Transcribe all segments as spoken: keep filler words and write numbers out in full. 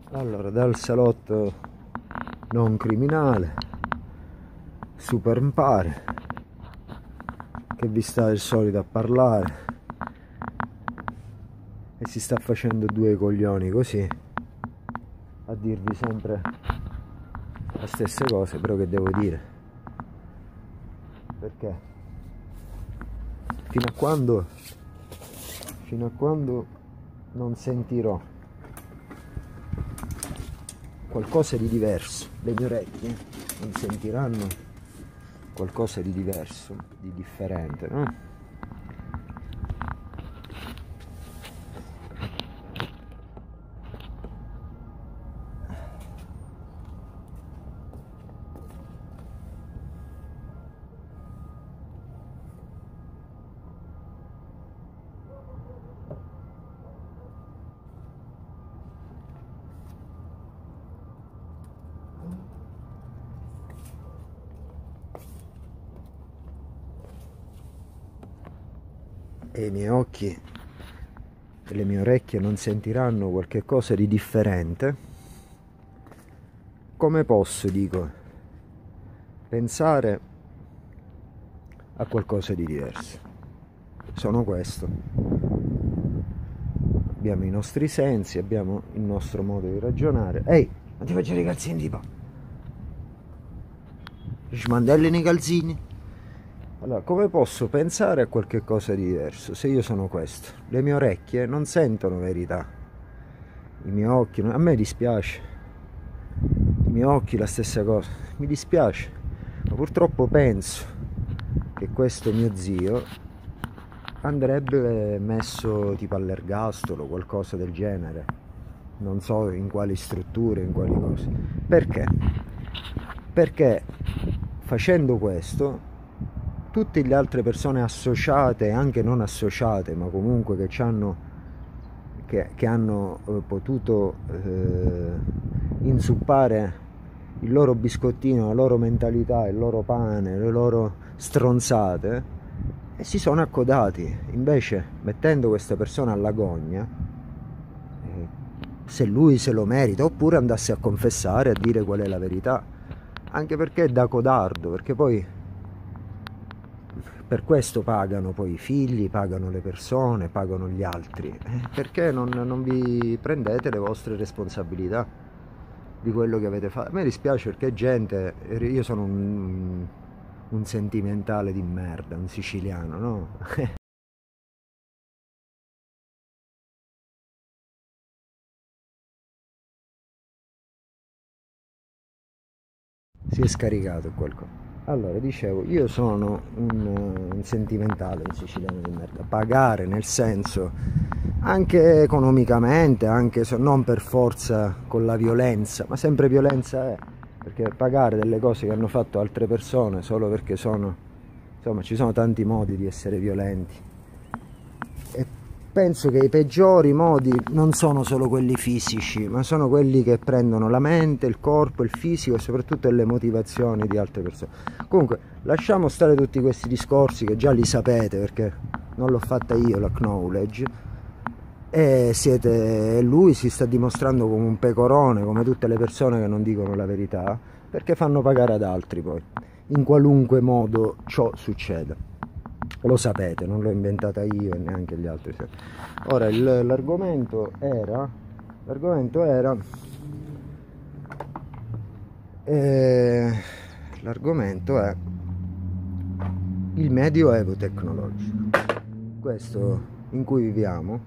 Allora, dal salotto non criminale, super mpare, che vi sta il solito a parlare e si sta facendo due coglioni così a dirvi sempre le stesse cose, però che devo dire? Perché fino a quando fino a quando non sentirò qualcosa di diverso, le mie orecchie non sentiranno qualcosa di diverso, di differente, no? E i miei occhi e le mie orecchie non sentiranno qualche cosa di differente, come posso, dico, pensare a qualcosa di diverso? Sono questo. Abbiamo i nostri sensi, abbiamo il nostro modo di ragionare. Ehi, non ti faccio i calzini di pa. Smandelli nei calzini. Allora, come posso pensare a qualche cosa di diverso se io sono questo? Le mie orecchie non sentono verità, i miei occhi, a me dispiace, i miei occhi la stessa cosa, mi dispiace, ma purtroppo penso che questo mio zio andrebbe messo tipo all'ergastolo o qualcosa del genere, non so in quali strutture, in quali cose. Perché? Perché facendo questo tutte le altre persone associate e anche non associate, ma comunque che, ci hanno, che, che hanno eh, potuto eh, inzuppare il loro biscottino, la loro mentalità, il loro pane, le loro stronzate, e si sono accodati. Invece, mettendo questa persona alla gogna, eh, se lui se lo merita, oppure andasse a confessare, a dire qual è la verità, anche perché è da codardo, perché poi per questo pagano poi i figli, pagano le persone, pagano gli altri. Eh, perché non, non vi prendete le vostre responsabilità di quello che avete fatto? A me dispiace perché gente, io sono un, un sentimentale di merda, un siciliano, no? Si è scaricato qualcosa. Allora, dicevo, io sono un, un sentimentale, un siciliano di merda. Pagare nel senso, anche economicamente, anche se non per forza con la violenza, ma sempre violenza è, perché pagare delle cose che hanno fatto altre persone solo perché sono, insomma, ci sono tanti modi di essere violenti. E penso che i peggiori modi non sono solo quelli fisici, ma sono quelli che prendono la mente, il corpo, il fisico e soprattutto le motivazioni di altre persone. Comunque, lasciamo stare tutti questi discorsi che già li sapete, perché non l'ho fatta io la knowledge, e siete, lui si sta dimostrando come un pecorone, come tutte le persone che non dicono la verità, perché fanno pagare ad altri poi, in qualunque modo ciò succeda. Lo sapete, non l'ho inventata io e neanche gli altri. Ora l'argomento era l'argomento era eh, l'argomento è il medioevo tecnologico, questo in cui viviamo,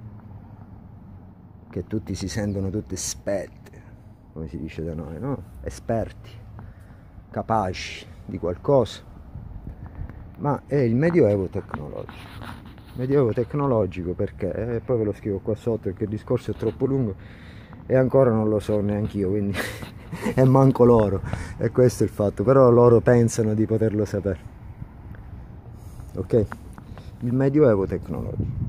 che tutti si sentono tutti esperti, come si dice da noi, no? Esperti, capaci di qualcosa. Ma è il medioevo tecnologico. Medioevo tecnologico perché, e poi ve lo scrivo qua sotto perché il discorso è troppo lungo e ancora non lo so neanche io, quindi e manco loro, e questo è il fatto, però loro pensano di poterlo sapere. Ok? Il medioevo tecnologico.